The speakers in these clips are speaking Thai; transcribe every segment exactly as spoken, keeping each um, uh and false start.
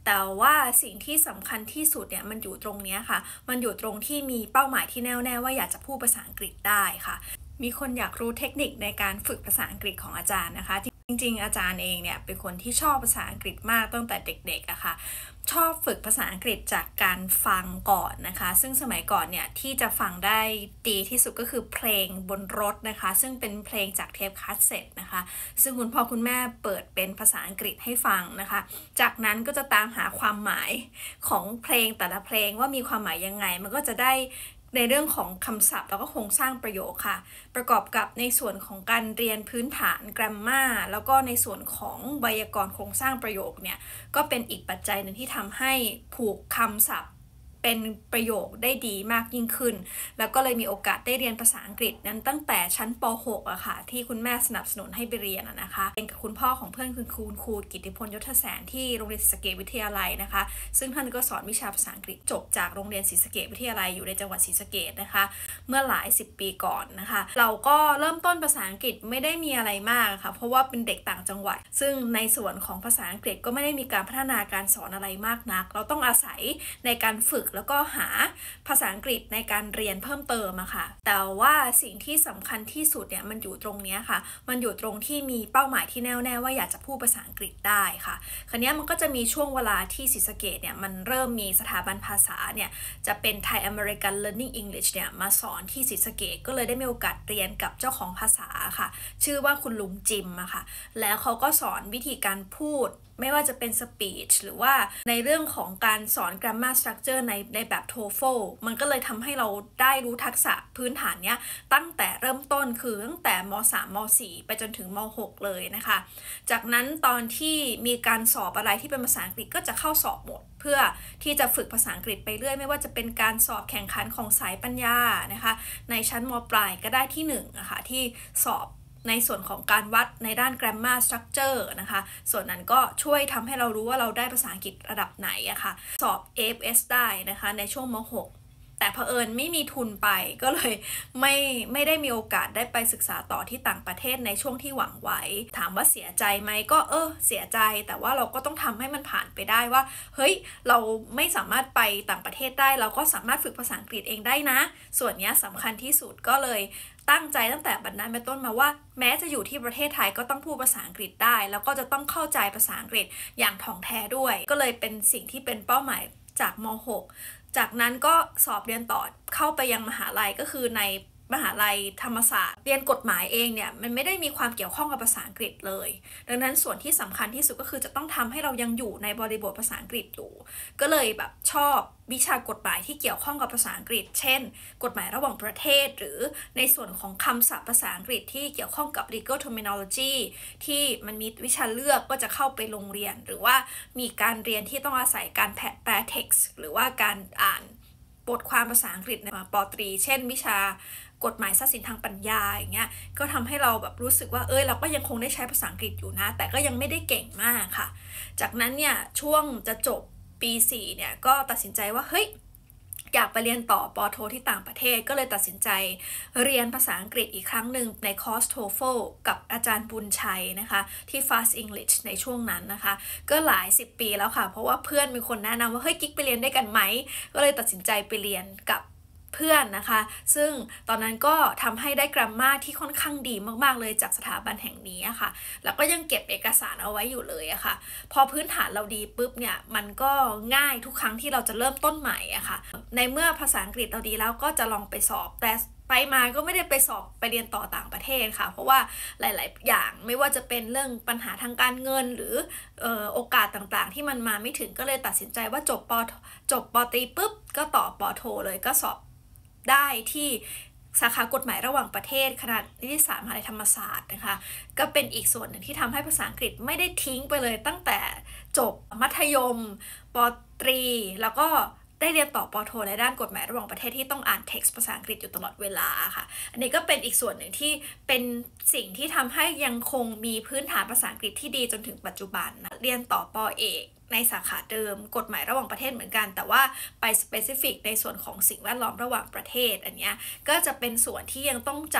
แต่ว่าสิ่งที่สำคัญที่สุดเนี่ยมันอยู่ตรงนี้ค่ะมันอยู่ตรงที่มีเป้าหมายที่แน่วแน่ว่าอยากจะพูดภาษาอังกฤษได้ค่ะมีคนอยากรู้เทคนิคในการฝึกภาษาอังกฤษของอาจารย์นะคะจริงๆอาจารย์เองเนี่ยเป็นคนที่ชอบภาษาอังกฤษมากตั้งแต่เด็กๆอะค่ะชอบฝึกภาษาอังกฤษจากการฟังก่อนนะคะซึ่งสมัยก่อนเนี่ยที่จะฟังได้ดีที่สุดก็คือเพลงบนรถนะคะซึ่งเป็นเพลงจากเทปคาสเซ็ตนะคะซึ่งคุณพ่อคุณแม่เปิดเป็นภาษาอังกฤษให้ฟังนะคะจากนั้นก็จะตามหาความหมายของเพลงแต่ละเพลงว่ามีความหมายยังไงมันก็จะได้ในเรื่องของคำศัพท์แล้วก็โครงสร้างประโยคค่ะประกอบกับในส่วนของการเรียนพื้นฐาน grammar แล้วก็ในส่วนของไวยากรณ์โครงสร้างประโยคเนี่ยก็เป็นอีกปัจจัยหนึ่งที่ทำให้ผูกคำศัพท์เป็นประโยคได้ดีมากยิ่งขึ้นแล้วก็เลยมีโอกาสได้เรียนภาษาอังกฤษนั้นตั้งแต่ชั้นป หก อะค่ะที่คุณแม่สนับสนุนให้ไปเรียนนะคะเป็นกับคุณพ่อของเพื่อนคุณครูครูกิตติพลยศแสนที่โรงเรียนศรีสะเกษวิทยาลัยนะคะซึ่งท่านก็สอนวิชาภาษาอังกฤษจบจากโรงเรียนศรีสะเกษวิทยาลัยอยู่ในจังหวัดศรีสะเกษนะคะเมื่อหลายสิบปีก่อนนะคะเราก็เริ่มต้นภาษาอังกฤษไม่ได้มีอะไรมากค่ะเพราะว่าเป็นเด็กต่างจังหวัดซึ่งในส่วนของภาษาอังกฤษก็ไม่ได้มีการพัฒนาการสอนอะไรมากนักเราต้องอาศัยในการฝึกแล้วก็หาภาษาอังกฤษในการเรียนเพิ่มเติมอะค่ะแต่ว่าสิ่งที่สำคัญที่สุดเนี่ยมันอยู่ตรงนี้ค่ะมันอยู่ตรงที่มีเป้าหมายที่แน่วแน่ว่าอยากจะพูดภาษาอังกฤษได้ค่ะคราวนี้มันก็จะมีช่วงเวลาที่ศรีสะเกษเนี่ยมันเริ่มมีสถาบันภาษาเนี่ยจะเป็น Thai American Learning English เนี่ยมาสอนที่ศรีสะเกษก็เลยได้มีโอกาสเรียนกับเจ้าของภาษาค่ะชื่อว่าคุณลุงจิมอะค่ะแล้วเขาก็สอนวิธีการพูดไม่ว่าจะเป็น speech หรือว่าในเรื่องของการสอน grammar structure ในในแบบ โทเฟล มันก็เลยทำให้เราได้รู้ทักษะพื้นฐานเนี้ยตั้งแต่เริ่มต้นคือตั้งแต่ม สาม ม สี่ ไปจนถึงม หก เลยนะคะจากนั้นตอนที่มีการสอบอะไรที่เป็นภาษาอังกฤษก็จะเข้าสอบหมดเพื่อที่จะฝึกภาษาอังกฤษไปเรื่อยไม่ว่าจะเป็นการสอบแข่งขันของสายปัญญานะคะในชั้นม.ปลายก็ได้ที่หนึ่งอะค่ะที่สอบในส่วนของการวัดในด้าน grammar structure นะคะส่วนนั้นก็ช่วยทำให้เรารู้ว่าเราได้ภาษาอังกฤษระดับไหนอะค่ะสอบ เอ เอฟ เอส ได้นะคะในช่วงม หก แต่เผอิญไม่มีทุนไปก็เลยไม่ไม่ได้มีโอกาสได้ไปศึกษาต่อที่ต่างประเทศในช่วงที่หวังไว้ถามว่าเสียใจไหมก็เออเสียใจแต่ว่าเราก็ต้องทำให้มันผ่านไปได้ว่าเฮ้ยเราไม่สามารถไปต่างประเทศได้เราก็สามารถฝึกภาษาอังกฤษเองได้นะส่วนนี้สำคัญที่สุดก็เลยตั้งใจตั้งแต่บัดนั้นเป็นต้นมาว่าแม้จะอยู่ที่ประเทศไทยก็ต้องพูดภาษาอังกฤษได้แล้วก็จะต้องเข้าใจภาษาอังกฤษอย่างถ่องแท้ด้วยก็เลยเป็นสิ่งที่เป็นเป้าหมายจากม หก จากนั้นก็สอบเรียนต่อเข้าไปยังมหาลัยก็คือในมหาลัยธรรมศาสตร์เรียนกฎหมายเองเนี่ยมันไม่ได้มีความเกี่ยวข้องกับภาษาอังกฤษเลยดังนั้นส่วนที่สำคัญที่สุดก็คือจะต้องทำให้เรายังอยู่ในบริบทภาษาอังกฤษอยู่ก็เลยแบบชอบวิชากฎหมายที่เกี่ยวข้องกับภาษาอังกฤษเช่นกฎหมายระหว่างประเทศหรือในส่วนของคำศัพท์ภาษาอังกฤษที่เกี่ยวข้องกับ legal terminology ที่มันมีวิชาเลือกก็จะเข้าไปโรงเรียนหรือว่ามีการเรียนที่ต้องอาศัยการแปล text หรือว่าการอ่านบทความภาษาอังกฤษในป.ตรีเช่นวิชากฎหมายทรัพย์สินทางปัญญาอย่างเงี้ยก็ทำให้เราแบบรู้สึกว่าเอ้ยเราก็ยังคงได้ใช้ภาษาอังกฤษอยู่นะแต่ก็ยังไม่ได้เก่งมากค่ะจากนั้นเนี่ยช่วงจะจบปีสี่เนี่ยก็ตัดสินใจว่าเฮ้ยอยากไปเรียนต่อป.โทที่ต่างประเทศก็เลยตัดสินใจเรียนภาษาอังกฤษอีกครั้งหนึ่งในคอร์ส โทเฟล กับอาจารย์บุญชัยนะคะที่ Fast English ในช่วงนั้นนะคะก็หลายสิบปีแล้วค่ะเพราะว่าเพื่อนมีคนแนะนำว่าเฮ้ยกิ๊กไปเรียนได้กันไหมก็เลยตัดสินใจไปเรียนกับเพื่อนนะคะซึ่งตอนนั้นก็ทำให้ได้กราฟมาที่ค่อนข้างดีมากๆเลยจากสถาบันแห่งนี้อะค่ะแล้วก็ยังเก็บเอกสารเอาไว้อยู่เลยอะค่ะพอพื้นฐานเราดีปุ๊บเนี่ยมันก็ง่ายทุกครั้งที่เราจะเริ่มต้นใหม่อะค่ะในเมื่อภาษาอังกฤษเราดีแล้วก็จะลองไปสอบแต่ไปมาก็ไม่ได้ไปสอบไปเรียนต่อต่างประเทศค่ะเพราะว่าหลายๆอย่างไม่ว่าจะเป็นเรื่องปัญหาทางการเงินหรือเอ่อโอกาสต่างๆที่มันมาไม่ถึงก็เลยตัดสินใจว่าจบปจบปตรีปุ๊บก็ต่อปโทเลยก็สอบได้ที่สาขากฎหมายระหว่างประเทศคณะนิติศาสตร์มหาวิทยาลัยธรรมศาสตร์นะคะก็เป็นอีกส่วนหนึ่งที่ทำให้ภาษาอังกฤษไม่ได้ทิ้งไปเลยตั้งแต่จบมัธยมปตรีแล้วก็ได้เรียนต่อปโทในด้านกฎหมายระหว่างประเทศที่ต้องอ่านเท็กซ์ภาษาอังกฤษอยู่ตลอดเวลาค่ะอันนี้ก็เป็นอีกส่วนหนึ่งที่เป็นสิ่งที่ทำให้ยังคงมีพื้นฐานภาษาอังกฤษที่ดีจนถึงปัจจุบันนะเรียนต่อปเอกในสาขาเดิมกฎหมายระหว่างประเทศเหมือนกันแต่ว่าไป specific ในส่วนของสิ่งแวดล้อมระหว่างประเทศอันเนี้ยก็จะเป็นส่วนที่ยังต้องจับ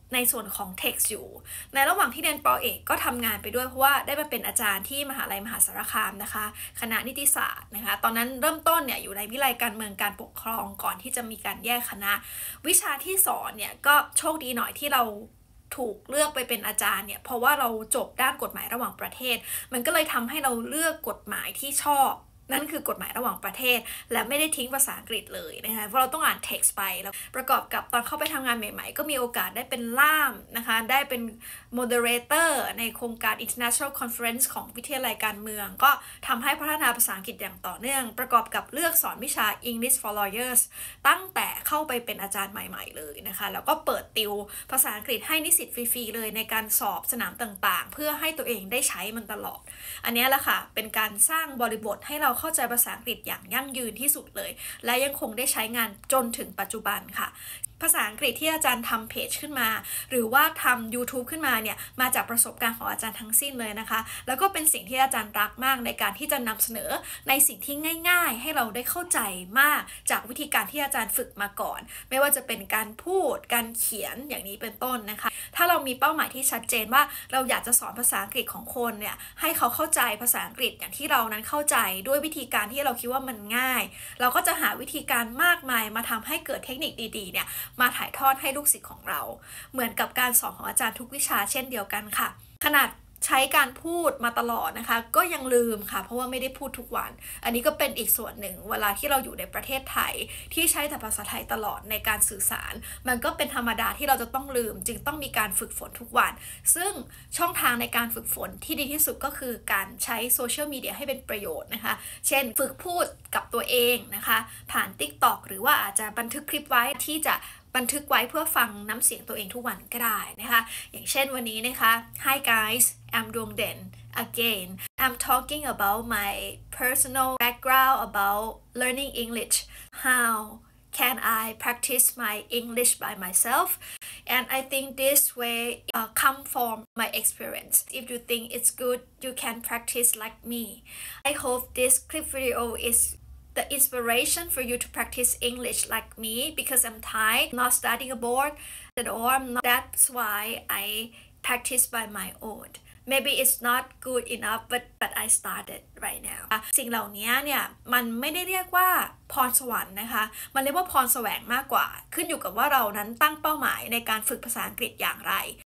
ในส่วนของ text อยู่ในระหว่างที่เรียนปอเอกก็ทำงานไปด้วยเพราะว่าได้มาเป็นอาจารย์ที่มหาลัยมหาสารคามนะคะคณะนิติศาสตร์นะคะตอนนั้นเริ่มต้นเนี่ยอยู่ในวิทยาลัยการเมืองการปกครองก่อนที่จะมีการแยกคณะวิชาที่สอนเนี่ยก็โชคดีหน่อยที่เราถูกเลือกไปเป็นอาจารย์เนี่ยเพราะว่าเราจบด้านกฎหมายระหว่างประเทศมันก็เลยทำให้เราเลือกกฎหมายที่ชอบนั่นคือกฎหมายระหว่างประเทศและไม่ได้ทิ้งภาษาอังกฤษเลยนะคะเพราะเราต้องอ่าน text ไปแล้วประกอบกับตอนเข้าไปทำงานใหม่ๆก็มีโอกาสได้เป็นล่ามนะคะได้เป็น moderator ในโครงการ international conference ของวิทยาลัยการเมืองก็ทำให้พัฒนาภาษาอังกฤษอย่างต่อเนื่องประกอบกับเลือกสอนวิชา English for Lawyers ตั้งแต่เข้าไปเป็นอาจารย์ใหม่ๆเลยนะคะแล้วก็เปิดติวภาษาอังกฤษให้นิสิตฟรีๆเลยในการสอบสนามต่างๆเพื่อให้ตัวเองได้ใช้มันตลอดอันนี้แหละค่ะเป็นการสร้างบริบทให้เราเข้าใจภาษาอังกฤษอย่างยั่งยืนที่สุดเลยและยังคงได้ใช้งานจนถึงปัจจุบันค่ะภาษาอังกฤษที่อาจารย์ทำเพจขึ้นมาหรือว่าทำ YouTube ขึ้นมาเนี่ยมาจากประสบการณ์ของอาจารย์ทั้งสิ้นเลยนะคะแล้วก็เป็นสิ่งที่อาจารย์รักมากในการที่จะนำเสนอในสิ่งที่ง่ายๆให้เราได้เข้าใจมากจากวิธีการที่อาจารย์ฝึกมาก่อนไม่ว่าจะเป็นการพูดการเขียนอย่างนี้เป็นต้นนะคะถ้าเรามีเป้าหมายที่ชัดเจนว่าเราอยากจะสอนภาษาอังกฤษของคนเนี่ยให้เขาเข้าใจภาษาอังกฤษอย่างที่เรานั้นเข้าใจด้วยวิธีการที่เราคิดว่ามันง่ายเราก็จะหาวิธีการมากมายมาทำให้เกิดเทคนิคดีๆเนี่ยมาถ่ายทอดให้ลูกศิษย์ของเราเหมือนกับการสอนของอาจารย์ทุกวิชาเช่นเดียวกันค่ะขนาดใช้การพูดมาตลอดนะคะก็ยังลืมค่ะเพราะว่าไม่ได้พูดทุกวันอันนี้ก็เป็นอีกส่วนหนึ่งเวลาที่เราอยู่ในประเทศไทยที่ใช้แต่ภาษาไทยตลอดในการสื่อสารมันก็เป็นธรรมดาที่เราจะต้องลืมจึงต้องมีการฝึกฝนทุกวันซึ่งช่องทางในการฝึกฝนที่ดีที่สุดก็คือการใช้โซเชียลมีเดียให้เป็นประโยชน์นะคะเช่นฝึกพูดกับตัวเองนะคะผ่าน TikTok หรือว่าอาจจะบันทึกคลิปไว้ที่จะบันทึกไว้เพื่อฟังน้ำเสียงตัวเองทุกวันก็ได้นะคะอย่างเช่นวันนี้นะคะ Hi guys I'm ดวงเด่น again I'm talking about my personal background about learning English how can I practice my English by myself and I think this way uh, come from my experience if you think it's good you can practice like me I hope this clip video is the inspiration for you to practice English like me because I'm Thai, not studying abroad, or I'm not, that's why I practice by my own. Maybe it's not good enough, but but I started right now. สิ่งเหล่านี้เนี่ยมันไม่ได้เรียกว่าพรสวรรค์นะคะมันเรียกว่าพรแสวงมากกว่าขึ้นอยู่กับว่าเรานั้นตั้งเป้าหมายในการฝึกภาษาอังกฤษอย่างไร